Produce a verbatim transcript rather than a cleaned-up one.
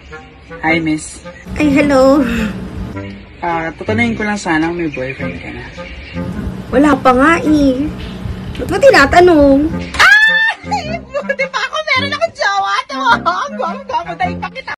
Hi, miss. Ay, hello. Ah, tatanungin ko lang sana kung may boyfriend ka na. Wala pa nga eh. Ba't mo tinatanong?